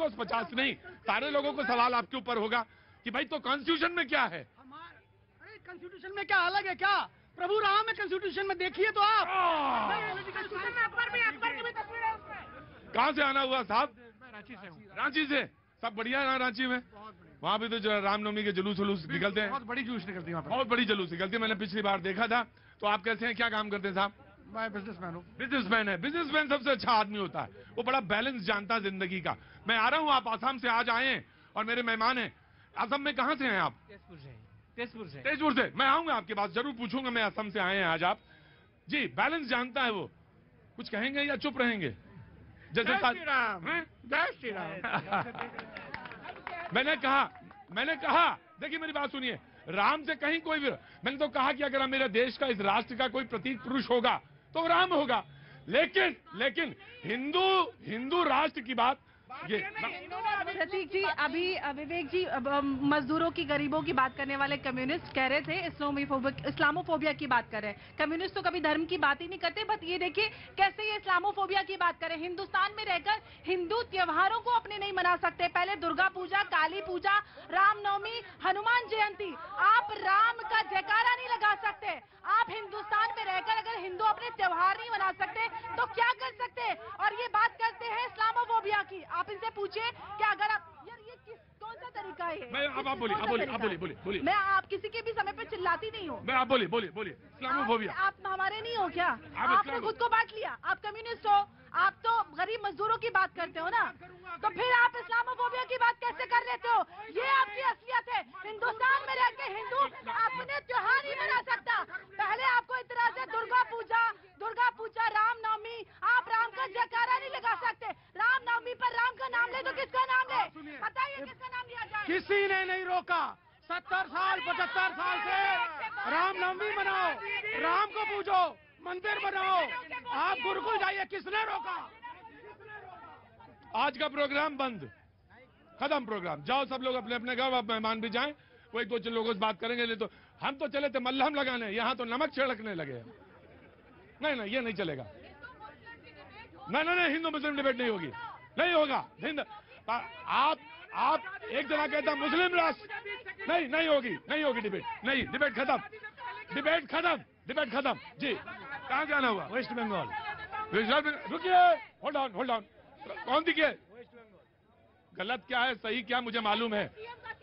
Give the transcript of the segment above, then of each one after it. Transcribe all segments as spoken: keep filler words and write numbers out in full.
Of course पचास नहीं, सारे लोगों को सवाल आपके ऊपर होगा कि भाई तो कॉन्स्टिट्यूशन में क्या है? अरे कॉन्स्टिट्यूशन में क्या अलग है क्या? प्रभु राम है कॉन्स्टिट्यूशन में, देखिए तो आप। कॉन्स्टिट्यूशन में अकबर भी अकबर की भी तस्वीर है उसमें। कहाँ से आना हुआ साहब? रांची से हूँ। रांची से? सब बढ़िया है रांची में? वहाँ भी तो जो रामनवमी के जुलूस वुलूस निकलते हैं, बहुत बड़ी जुलूस निकलती है वहाँ पे, बहुत बड़ी जुलूस निकलती है। मैंने पिछली बार देखा था। तो आप कैसे हैं, क्या काम करते हैं साहब? मैं बिजनेसमैन हूँ। बिजनेसमैन है। बिजनेसमैन सबसे अच्छा आदमी होता है, वो बड़ा बैलेंस जानता है जिंदगी का। मैं आ रहा हूँ, आप आसाम से आज आए हैं और मेरे मेहमान हैं। असम में कहाँ से हैं आप? तेजपुर से। तेजपुर से। तेजपुर से। मैं आऊंगा आपके पास, जरूर पूछूंगा मैं, असम से आए हैं आज आप। जी, बैलेंस जानता है वो। कुछ कहेंगे या चुप रहेंगे? जैसे जय श्री राम, जय श्री राम। मैंने कहा मैंने कहा देखिए मेरी बात सुनिए, राम से कहीं कोई भी, मैंने तो कहा कि अगर मेरे देश का, इस राष्ट्र का कोई प्रतीक पुरुष होगा तो राम होगा। लेकिन लेकिन हिंदू हिंदू राष्ट्र की बात ये। प्रतीक जी, अभी विवेक जी मजदूरों की, गरीबों की बात करने वाले कम्युनिस्ट कह रहे थे इस्लामोफोबिया इस्लामोफोबिया की बात कर रहे हैं। कम्युनिस्ट तो कभी धर्म की बात ही नहीं करते, बट ये देखिए कैसे ये इस्लामोफोबिया की बात करें। हिंदुस्तान में रहकर हिंदू त्योहारों को अपने नहीं मना सकते। पहले दुर्गा पूजा, काली पूजा, रामनवमी, हनुमान जयंती, आप राम का जयकारा नहीं लगा सकते। आप हिंदुस्तान में रहकर अगर हिंदू अपने त्योहार नहीं मना सकते तो क्या कर सकते? और ये बात करते हैं इस्लामोफोबिया की। आप इनसे पूछिए कि अगर आप, यार ये किस कौन सा तरीका है? मैं अब आप बोलिए, आप बोलिए, आप बोलिए, बोलिए, बोलिए। मैं आप किसी के भी समय पे चिल्लाती नहीं हूँ। मैं आप बोलिए, बोलिए, बोलिए। इस्लामोफोबिया आप, आप हमारे नहीं हो क्या? आप आपने खुद को बांट लिया, आप कम्युनिस्ट हो। आप तो गरीब मजदूरों की बात करते हो ना, तो फिर आप इस्लामोफोबिया की बात कैसे कर लेते हो? ये आपकी असलियत है। हिंदुस्तान में रह के हिंदू अपने त्योहार नहीं मना सकता। पहले आपको इतराज है दुर्गा पूजा, दुर्गा पूजा, रामनवमी, आप राम का जयकारा नहीं लगा सकते। रामनवमी पर राम का नाम ले तो किसका नाम ले? बताइए किसका नाम लिया जाए? किसी ने नहीं रोका। सत्तर साल पचहत्तर साल से रामनवमी मनाओ, राम को पूजो, मंदिर बनाओ, आप गुरुकुल जाइए, किसने रोका? आज का प्रोग्राम बंद, खत्म प्रोग्राम। जाओ सब लोग अपने अपने घर, आप मेहमान भी जाएं, वो एक दो लोगों से बात करेंगे। नहीं तो हम तो चले थे मल्हम लगाने, यहाँ तो नमक छिड़कने लगे। नहीं नहीं, ये नहीं चलेगा। नहीं नहीं नहीं, हिंदू मुस्लिम डिबेट नहीं होगी, नहीं होगा। हिंद आप आप एक जना कहता मुस्लिम राष्ट्र, नहीं नहीं होगी, नहीं होगी डिबेट, नहीं, डिबेट खत्म, डिबेट खत्म, डिबेट खत्म। जी, कहाँ जाना हुआ? वेस्ट बंगाल। रुकिए, होल्ड ऑन, होल्ड ऑन। कौन दिखे? गलत क्या है, सही क्या, मुझे मालूम है,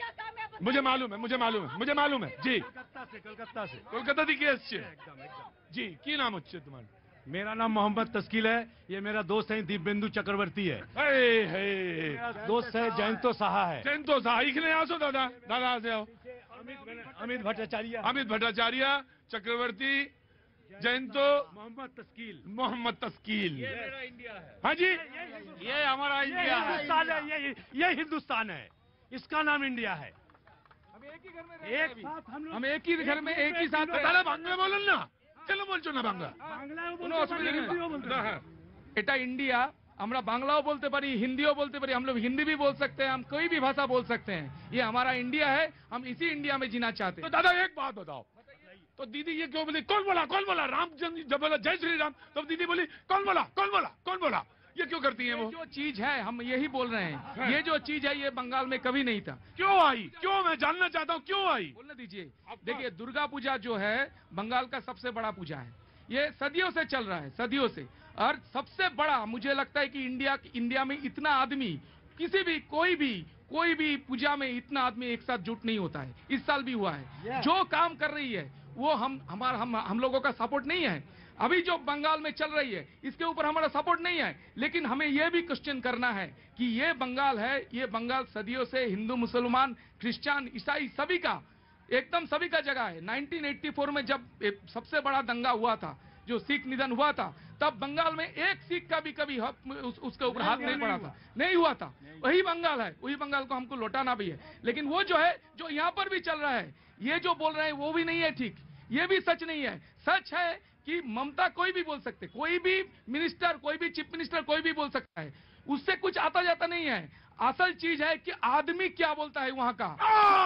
मुझे मालूम है, मुझे मालूम है, मुझे मालूम है। जी, कलकत्ता से, कलकत्ता से, कोलकाता दिखे एसछे। जी, की नाम अच्छे तुम्हारा? मेरा नाम मोहम्मद तस्कील है। ये मेरा दोस्त है दीपेंदु चक्रवर्ती है। हे हे, मेरा दोस्त है जयंतो साहा है। जयंतो साहा, इखने आसो दादा, दादा से आओ। अमित भट्टाचार्य, अमित भट्टाचार्य, चक्रवर्ती, जयंतो, मोहम्मद तस्कील, मोहम्मद तस्कील। ये मेरा इंडिया है। हाँ जी, ये हमारा इंडिया है। हिंदुस्तान है, ये ये हिंदुस्तान है, इसका नाम इंडिया है। हम एक ही घर में एक साथ, हम हम एक ही घर में एक ही साथ। दादा बांग्ला बोलन ना, चलो बोलছো না বাংলা, কোনো অসুবিধা নেই। এটা ইন্ডিয়া, আমরা বাংলাও बोलते पारी, हिंदीও बोलते पारी, हम लोग हिंदी भी बोल सकते हैं, हम कोई भी भाषा बोल सकते हैं। ये हमारा इंडिया है, हम इसी इंडिया में जीना चाहते हैं। तो दादा एक बात बताओ, तो दीदी ये क्यों बोली? कौन बोला, कौन बोला? राम जब बोला जय श्री राम, तब दीदी बोली कौन बोला, कौन बोला, कौन बोला? ये क्यों करती हैं वो? जो चीज है हम यही बोल रहे हैं, ये जो चीज है ये बंगाल में कभी नहीं था। क्यों आई? क्यों? मैं जानना चाहता हूँ क्यों आई। बोलने दीजिए। देखिए, दुर्गा पूजा जो है बंगाल का सबसे बड़ा पूजा है, ये सदियों से चल रहा है, सदियों से। और सबसे बड़ा मुझे लगता है कि इंडिया इंडिया में इतना आदमी, किसी भी कोई भी कोई भी पूजा में इतना आदमी एक साथ जुट नहीं होता है। इस साल भी हुआ है। जो काम कर रही है वो हम हमारा हम हम लोगों का सपोर्ट नहीं है। अभी जो बंगाल में चल रही है इसके ऊपर हमारा सपोर्ट नहीं है। लेकिन हमें यह भी क्वेश्चन करना है कि ये बंगाल है, ये बंगाल सदियों से हिंदू, मुसलमान, क्रिश्चियन, ईसाई सभी का, एकदम सभी का जगह है। नाइनटीन एटी फोर में जब सबसे बड़ा दंगा हुआ था, जो सिख निधन हुआ था, तब बंगाल में एक सिख का भी कभी उस, उसके ऊपर हाथ नहीं पड़ा था, नहीं हुआ था। वही बंगाल है, वही बंगाल को हमको लौटाना भी है। लेकिन वो जो है, जो यहाँ पर भी चल रहा है, ये जो बोल रहे हैं वो भी नहीं है ठीक, ये भी सच नहीं है। सच है कि ममता कोई भी बोल सकते, कोई भी मिनिस्टर, कोई भी चीफ मिनिस्टर, कोई भी बोल सकता है, उससे कुछ आता जाता नहीं है। असल चीज है कि आदमी क्या बोलता है वहां का।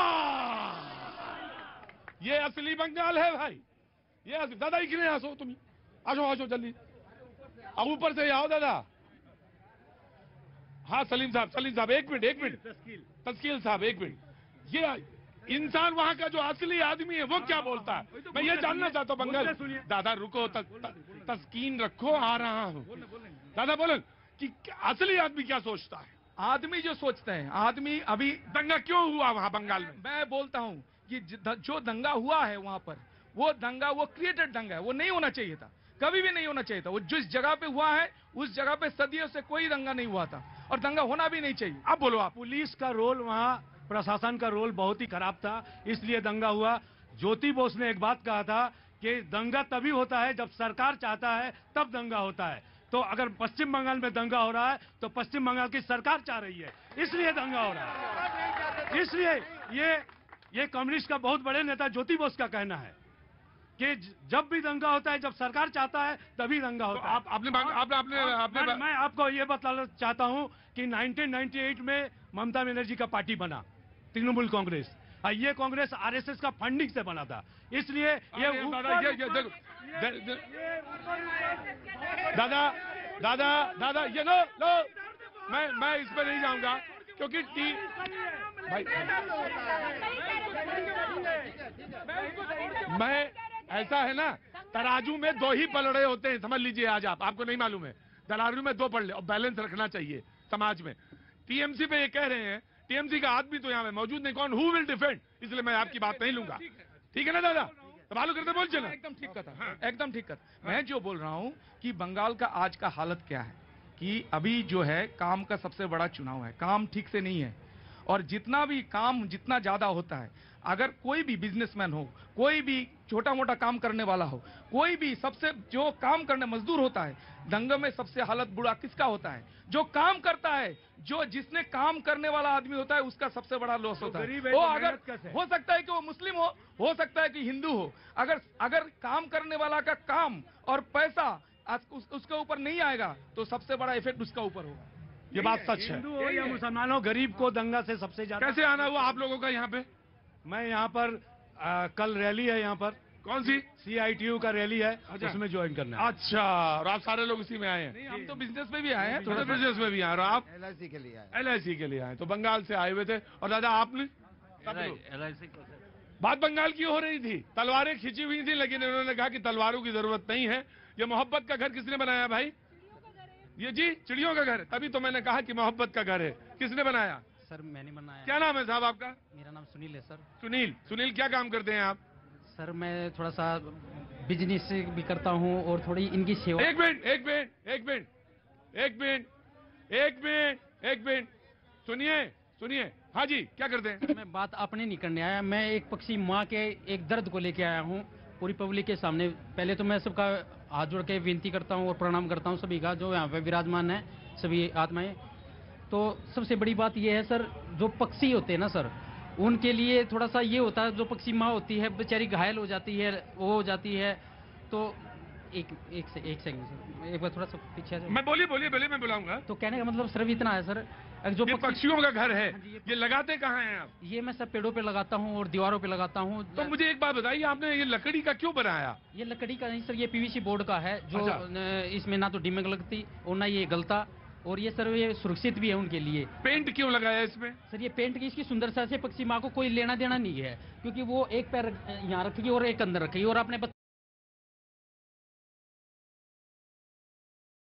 ये असली बंगाल है भाई, ये असली। दादा इखने आसो, तुम आसो, आसो जल्दी, अब ऊपर से आओ दादा। हाँ सलीम साहब, सलीम साहब एक मिनट, एक मिनट, तस्कील साहब एक मिनट। ये इंसान वहाँ का जो असली आदमी है वो क्या बोलता है, मैं ये जानना चाहता हूँ। बंगाल दादा रुको, तस, तस्कीन रखो, आ रहा हूँ। दादा बोलो कि असली आदमी क्या सोचता है। आदमी जो सोचते हैं, आदमी अभी दंगा क्यों हुआ वहाँ बंगाल में? मैं बोलता हूँ कि ज- जो दंगा हुआ है वहां पर, वो दंगा वो क्रिएटेड दंगा है, वो नहीं होना चाहिए था, कभी भी नहीं होना चाहिए था। वो जिस जगह पे हुआ है उस जगह पे सदियों से कोई दंगा नहीं हुआ था और दंगा होना भी नहीं चाहिए। अब बोलो आप। पुलिस का रोल वहाँ, प्रशासन का रोल बहुत ही खराब था, इसलिए दंगा हुआ। ज्योति बोस ने एक बात कहा था कि दंगा तभी होता है जब सरकार चाहता है, तब दंगा होता है। तो अगर पश्चिम बंगाल में दंगा हो रहा है तो पश्चिम बंगाल की सरकार चाह रही है, इसलिए दंगा हो रहा है। इसलिए ये ये कम्युनिस्ट का बहुत बड़े नेता ज्योति बोस का कहना है कि जब भी दंगा होता है, जब सरकार चाहता है तभी दंगा तो होता है। आप आपने बांग- आपने आपने आपने मैं, मैं आपको ये बताना चाहता हूं कि नाइनटीन नाइंटी एट में ममता बनर्जी का पार्टी बना, तृणमूल कांग्रेस, और ये कांग्रेस आरएसएस का फंडिंग से बना था, इसलिए ये अरे ऊपर- दादा, ये- ये देखो, दे- दे- दादा दादा दादा ये लो लो मैं मैं इस पर नहीं जाऊंगा क्योंकि टी भाई मैं ऐसा है ना, तराजू में दो ही पलड़े होते हैं, समझ लीजिए आज आप, आपको नहीं मालूम है, तराजू में दो पलड़े, और बैलेंस रखना चाहिए समाज में। टीएमसी पे ये कह रहे हैं, टीएमसी का आदमी तो यहाँ पे मौजूद नहीं, कौन हु विल डिफेंड, इसलिए मैं आपकी बात नहीं लूंगा। ठीक है ना दादा, सवाल करते बोल चलो। एकदम ठीक कथा, एकदम ठीक कथा। मैं जो बोल रहा हूँ कि बंगाल का आज का हालत क्या है कि अभी जो है काम का सबसे बड़ा चुनाव है, काम ठीक से नहीं है, और जितना भी काम जितना ज्यादा होता है, अगर कोई भी बिजनेसमैन हो, कोई भी छोटा मोटा काम करने वाला हो, कोई भी सबसे जो काम करने मजदूर होता है, दंगे में सबसे हालत बुरा किसका होता है? जो काम करता है, जो जिसने काम करने वाला आदमी होता है, उसका सबसे बड़ा लॉस होता है। गरीब है वो तो अगर मेहनत कैसे? हो सकता है कि वो मुस्लिम हो हो सकता है कि हिंदू हो, अगर अगर काम करने वाला का काम और पैसा आज उस, उसके ऊपर नहीं आएगा तो सबसे बड़ा इफेक्ट उसका ऊपर होगा। ये बात सच है। हिंदू हो या मुसलमान हो, गरीब को दंगा से सबसे ज्यादा। कैसे आना हुआ आप लोगों का यहाँ पे? मैं यहाँ पर आ, कल रैली है, यहाँ पर कौन सी? सीआईटीयू का रैली है, अच्छा। उसमें ज्वाइन करना है। अच्छा, और आप सारे लोग इसी में आए हैं? नहीं, हम तो बिजनेस में भी आए हैं, थोड़ा थोड़ा सा बिजनेस में भी आए, और आप एलआईसी के लिए आए। एल आई सी के लिए आए, तो बंगाल से आए हुए थे। और दादा आपने? सब लोग। एलआईसी बात बंगाल की हो रही थी, तलवारें खिंची हुई थी, लेकिन इन्होंने कहा कि तलवारों की जरूरत नहीं है। ये मोहब्बत का घर किसने बनाया भाई? ये जी चिड़ियों का घर, तभी तो मैंने कहा कि मोहब्बत का घर है। किसने बनाया? सर मैंने बनाया। क्या नाम है साहब आपका? मेरा नाम सुनील है सर। सुनील। सुनील क्या काम करते हैं आप? सर मैं थोड़ा सा बिजनेस भी करता हूँ और थोड़ी इनकी सेवा। एक मिनट एक मिनट एक मिनट एक मिनट एक मिनट एक मिनट सुनिए सुनिए। हाँ जी, क्या करते हैं? मैं बात अपने नहीं करने आया, मैं एक पक्षी माँ के एक दर्द को लेके आया हूँ पूरी पब्लिक के सामने। पहले तो मैं सबका हाथ जोड़ के विनती करता हूँ और प्रणाम करता हूँ सभी का जो यहाँ पे विराजमान है, सभी आत्माएं। तो सबसे बड़ी बात यह है सर, जो पक्षी होते हैं ना सर, उनके लिए थोड़ा सा ये होता है, जो पक्षी माँ होती है बेचारी घायल हो जाती है, वो हो जाती है। तो एक एक से एक सेकंड सर, एक बार थोड़ा सा पीछे आ जाओ। मैं बोलिए बोलिए बोलिए, मैं बुलाऊंगा। तो कहने का मतलब सिर्फ इतना है सर, जो ये पक्षी, पक्षियों का घर है, हाँ जी, ये ये लगाते कहाँ हैं आप? ये मैं सब पेड़ों पे लगाता हूँ और दीवारों पे लगाता हूँ। तो मुझे एक बात बताइए, आपने ये लकड़ी का क्यों बनाया? ये लकड़ी का नहीं सर, ये पीवीसी बोर्ड का है, जो अच्छा। न, इसमें ना तो डिमक लगती और ना ये गलता, और ये सर ये सुरक्षित भी है उनके लिए। पेंट क्यों लगाया इसमें? सर ये पेंट की इसकी सुंदरता से पक्षी माँ को कोई लेना देना नहीं है, क्योंकि वो एक पैर यहाँ रखेगी और एक अंदर रखेगी और अपने बच्चे